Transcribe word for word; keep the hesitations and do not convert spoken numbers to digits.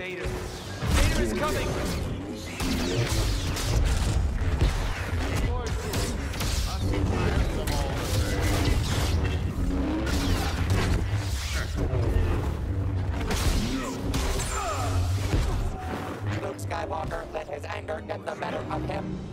Vader. Vader is coming! Luke Skywalker let his anger get the better of him.